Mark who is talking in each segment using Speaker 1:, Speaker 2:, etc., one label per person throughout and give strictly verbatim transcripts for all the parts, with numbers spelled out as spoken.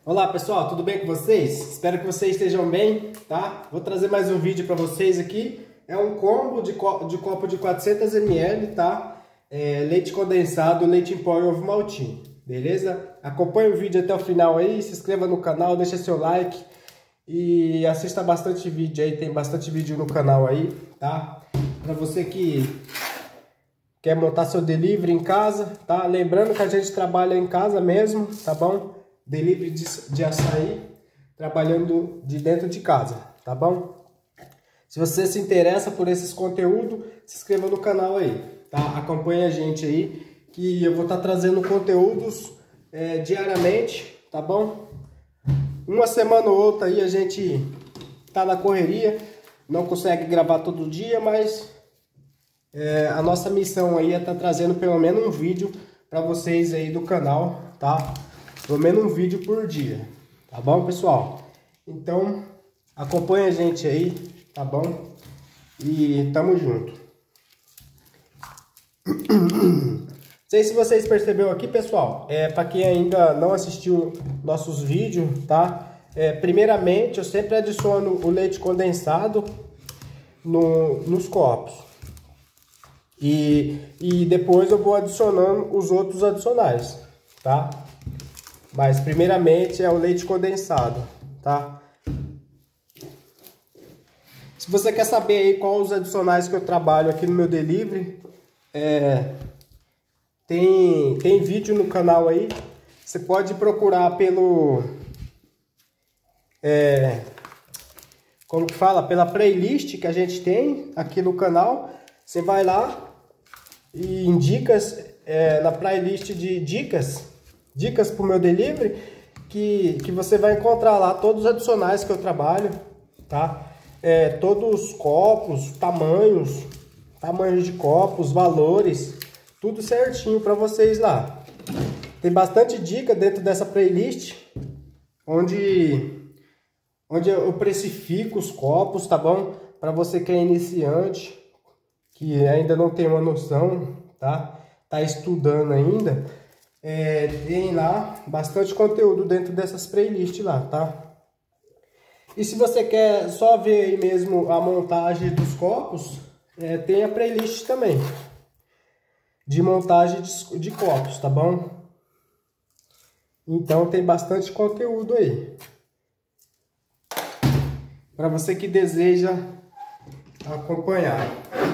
Speaker 1: Olá pessoal, tudo bem com vocês? Espero que vocês estejam bem, tá? Vou trazer mais um vídeo para vocês aqui. É um combo de, co de copo de quatrocentos mililitros, tá? É, leite condensado, leite em pó e ovo maltinho, beleza? Acompanhe o vídeo até o final aí, se inscreva no canal, deixa seu like e assista bastante vídeo aí, tem bastante vídeo no canal aí, tá? Para você que quer montar seu delivery em casa, tá? Lembrando que a gente trabalha em casa mesmo, tá bom? Delivery de, de açaí, trabalhando de dentro de casa, tá bom? Se você se interessa por esses conteúdos, se inscreva no canal aí, tá? Acompanhe a gente aí, que eu vou estar tá trazendo conteúdos é, diariamente, tá bom? Uma semana ou outra aí a gente tá na correria, não consegue gravar todo dia, mas é, a nossa missão aí é estar tá trazendo pelo menos um vídeo para vocês aí do canal, tá? Pelo menos um vídeo por dia, tá bom, pessoal? Então, acompanha a gente aí, tá bom? E tamo junto. Não sei se vocês perceberam aqui, pessoal, é, para quem ainda não assistiu nossos vídeos, tá? É, primeiramente, eu sempre adiciono o leite condensado no, nos copos. E, e depois eu vou adicionando os outros adicionais, tá? Mas primeiramente é o leite condensado, tá? Se você quer saber aí quais os adicionais que eu trabalho aqui no meu delivery, é, tem, tem vídeo no canal aí. Você pode procurar pelo... É, como que fala? Pela playlist que a gente tem aqui no canal. Você vai lá e em dicas, é, na playlist de dicas... Dicas para o meu delivery, que, que você vai encontrar lá todos os adicionais que eu trabalho, tá? É, todos os copos, tamanhos, tamanhos de copos, valores, tudo certinho para vocês lá. Tem bastante dica dentro dessa playlist, onde, onde eu precifico os copos, tá bom? Para você que é iniciante, que ainda não tem uma noção, tá? Tá estudando ainda. É, tem lá bastante conteúdo dentro dessas playlists lá, tá? E se você quer só ver aí mesmo a montagem dos copos, é, tem a playlist também de montagem de, de copos, tá bom? Então tem bastante conteúdo aí para você que deseja acompanhar.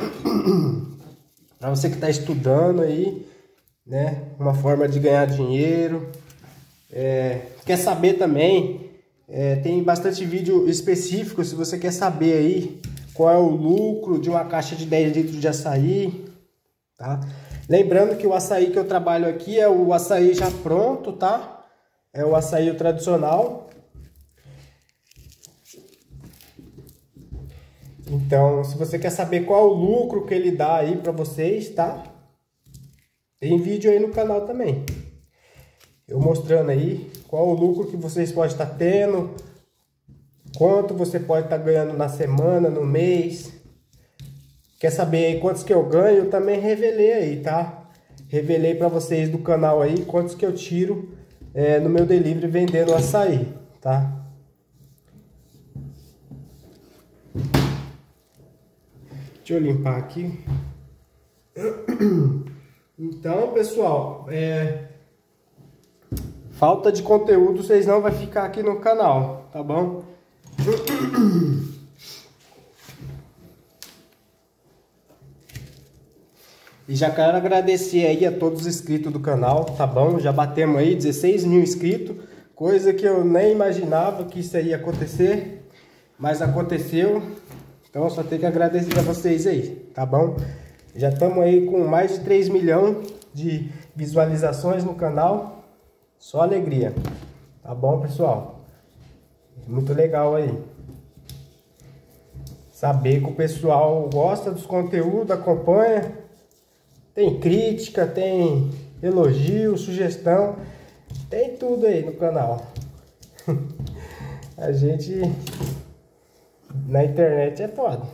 Speaker 1: Para você que está estudando aí, né, uma forma de ganhar dinheiro, é, quer saber também, é, tem bastante vídeo específico se você quer saber aí qual é o lucro de uma caixa de dez litros de açaí, tá? Lembrando que o açaí que eu trabalho aqui é o açaí já pronto, tá? É o açaí tradicional. Então, se você quer saber qual é o lucro que ele dá aí para vocês, tá? Tem vídeo aí no canal também, eu mostrando aí qual o lucro que vocês podem estar tendo, quanto você pode estar ganhando na semana, no mês. Quer saber aí quantos que eu ganho? Eu também revelei aí, tá? Revelei para vocês do canal aí quantos que eu tiro é, no meu delivery vendendo açaí, tá? Deixa eu limpar aqui. Então, pessoal, é... falta de conteúdo vocês não vai ficar aqui no canal, tá bom? E já quero agradecer aí a todos os inscritos do canal, tá bom? Já batemos aí dezesseis mil inscritos, coisa que eu nem imaginava que isso ia acontecer, mas aconteceu. Então, só tenho que agradecer a vocês aí, tá bom? Já estamos aí com mais de três milhões de visualizações no canal. Só alegria. Tá bom, pessoal? Muito legal aí. Saber que o pessoal gosta dos conteúdos, acompanha. Tem crítica, tem elogio, sugestão. Tem tudo aí no canal. A gente na internet é foda.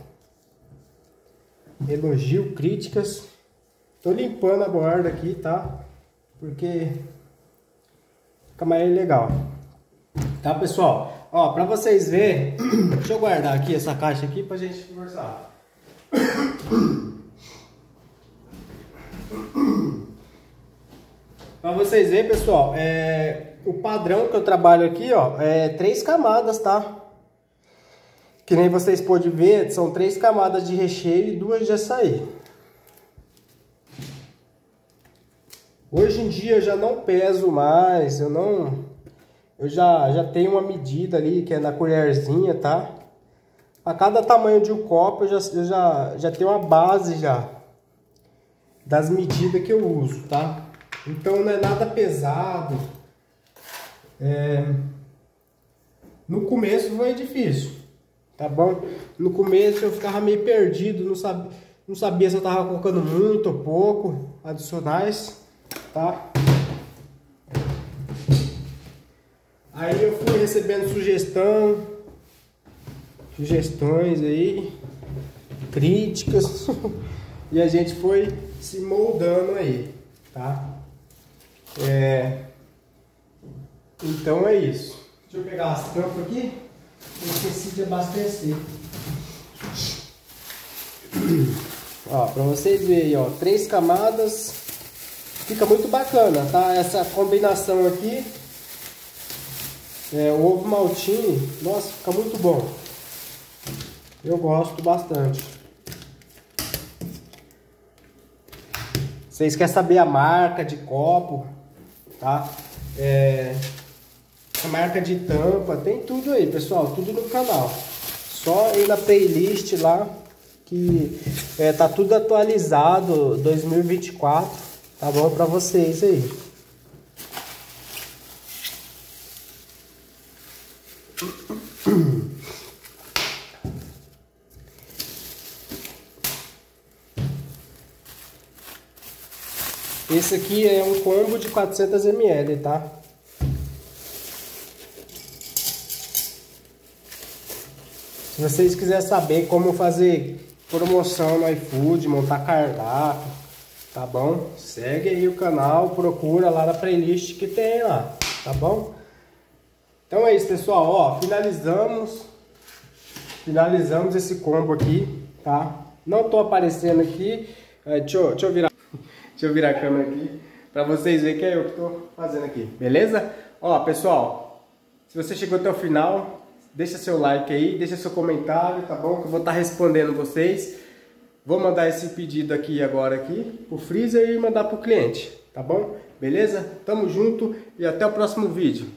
Speaker 1: Elogio, críticas. Tô limpando a borda aqui, tá? Porque fica mais legal. Tá, pessoal? Ó, pra vocês verem, deixa eu guardar aqui essa caixa aqui pra gente conversar. Pra vocês verem, pessoal, é, o padrão que eu trabalho aqui, ó, é três camadas, tá? Que nem vocês podem ver, são três camadas de recheio e duas de açaí. Hoje em dia eu já não peso mais, eu não... Eu já, já tenho uma medida ali, que é na colherzinha, tá? A cada tamanho de um copo eu já, eu já, já tenho uma base já das medidas que eu uso, tá? Então não é nada pesado. É... No começo foi difícil, tá bom? No começo eu ficava meio perdido, não sabia, não sabia se eu tava colocando muito ou pouco adicionais, tá? Aí eu fui recebendo sugestão, sugestões aí, críticas, e a gente foi se moldando aí, tá? É... Então é isso. Deixa eu pegar as tampas aqui. Eu esqueci de abastecer. Ó, pra vocês verem, ó, três camadas. Fica muito bacana, tá? Essa combinação aqui. É, o ovo maltinho, nossa, fica muito bom. Eu gosto bastante. Vocês querem saber a marca de copo, tá? É, a marca de tampa, tem tudo aí, pessoal, tudo no canal. Só ir na playlist lá, que é, tá tudo atualizado, dois mil e vinte e quatro, tá bom pra vocês aí. Esse aqui é um combo de quatrocentos mililitros, tá? Se vocês quiserem saber como fazer promoção no iFood, montar cardápio, tá bom? Segue aí o canal, procura lá na playlist que tem lá, tá bom? Então é isso, pessoal, ó, finalizamos, finalizamos esse combo aqui, tá? Não tô aparecendo aqui, é, deixa, eu, deixa eu virar, deixa eu virar a câmera aqui, pra vocês verem que é eu que tô fazendo aqui, beleza? Ó, pessoal, se você chegou até o final, deixa seu like aí, deixa seu comentário, tá bom? Que eu vou estar respondendo vocês. Vou mandar esse pedido aqui agora aqui pro freezer e mandar pro cliente, tá bom? Beleza? Tamo junto e até o próximo vídeo.